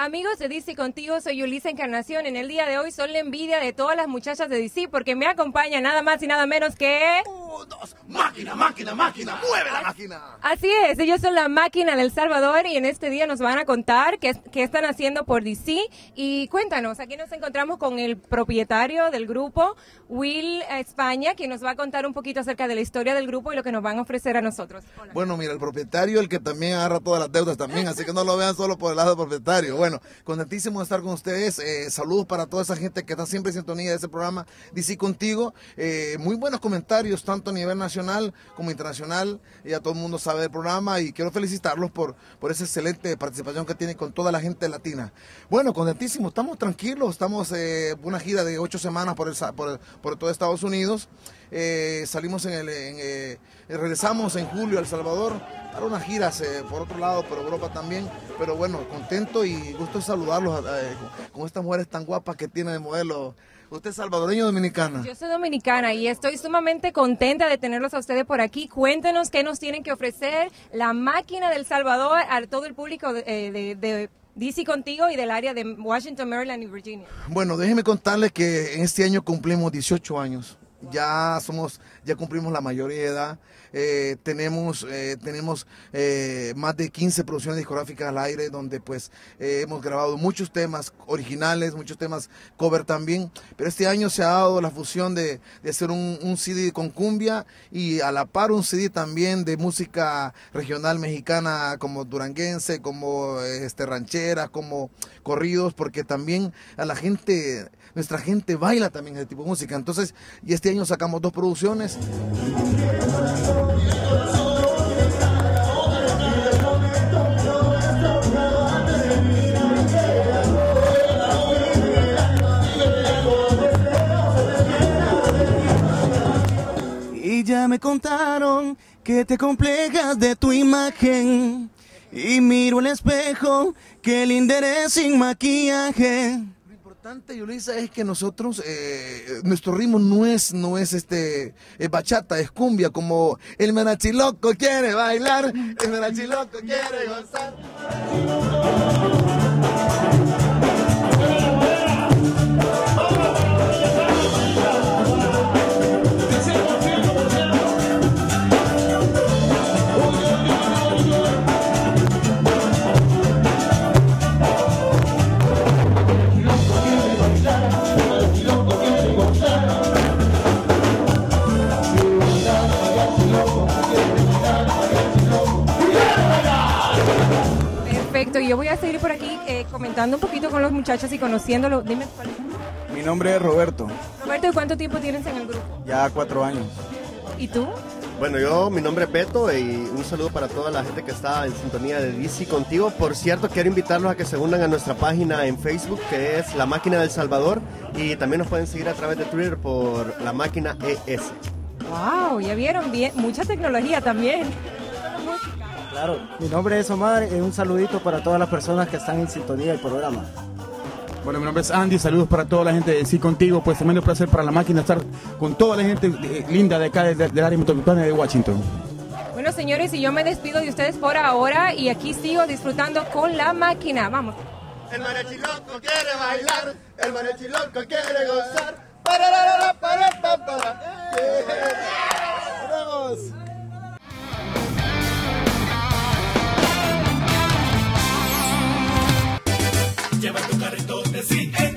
Amigos de DC Contigo, soy Yulisa Encarnación. En el día de hoy son la envidia de todas las muchachas de DC porque me acompaña nada más y nada menos que... Dos, máquina, máquina, máquina, mueve la máquina. Así es, ellos son la máquina del Salvador y en este día nos van a contar qué están haciendo por DC. Y cuéntanos, aquí nos encontramos con el propietario del grupo, Will España, quien nos va a contar un poquito acerca de la historia del grupo y lo que nos van a ofrecer a nosotros. Hola. Bueno, mira, el propietario, el que también agarra todas las deudas también, así que no lo vean solo por el lado del propietario. Bueno, contentísimo de estar con ustedes. Saludos para toda esa gente que está siempre en sintonía de ese programa DC Contigo. Muy buenos comentarios, tanto a nivel nacional como internacional. Ya todo el mundo sabe del programa y quiero felicitarlos por esa excelente participación que tienen con toda la gente latina. Bueno, contentísimo, estamos tranquilos, estamos en una gira de 8 semanas por todo Estados Unidos. Salimos regresamos en julio a El Salvador para unas giras por otro lado, por Europa también, pero bueno, contento y gusto de saludarlos con estas mujeres tan guapas que tiene de modelo. ¿Usted es salvadoreño o dominicana? Yo soy dominicana y estoy sumamente contenta de tenerlos a ustedes por aquí. Cuéntenos qué nos tienen que ofrecer la máquina del Salvador a todo el público de DC Contigo y del área de Washington, Maryland y Virginia. Bueno, déjenme contarles que en este año cumplimos 18 años. Ya cumplimos la mayoría de edad. Tenemos más de 15 producciones discográficas al aire donde pues hemos grabado muchos temas originales, muchos temas cover también, pero este año se ha dado la fusión de hacer un CD con cumbia y a la par un CD también de música regional mexicana como duranguense, como rancheras, como corridos, porque también nuestra gente baila también ese tipo de música. Entonces, y este año sacamos 2 producciones. Y ya me contaron que te complejas de tu imagen y miro el espejo, que linda eres sin maquillaje. Lo importante, Yulisa, es que nosotros, nuestro ritmo no es bachata, es cumbia, como el marachiloco quiere bailar, el marachiloco quiere gozar. Perfecto, y yo voy a seguir por aquí comentando un poquito con los muchachos y conociéndolos. Dime cuál es. Mi nombre es Roberto. Roberto, ¿y cuánto tiempo tienes en el grupo? Ya 4 años. ¿Y tú? Bueno, mi nombre es Beto y un saludo para toda la gente que está en sintonía de DC Contigo. Por cierto, quiero invitarlos a que se unan a nuestra página en Facebook, que es La Máquina del Salvador, y también nos pueden seguir a través de Twitter por La Máquina ES. Wow, ya vieron, bien, mucha tecnología también. Claro, mi nombre es Omar y un saludito para todas las personas que están en sintonía del programa. Bueno, mi nombre es Andy, saludos para toda la gente de Sí Contigo, pues tremendo placer para la máquina estar con toda la gente linda de acá del área metropolitana de Washington. Bueno, señores, y yo me despido de ustedes por ahora y aquí sigo disfrutando con la máquina. Vamos. El mariachiloco quiere bailar, el mariachiloco quiere gozar. ¡Vamos! Lleva tu carrito de sí.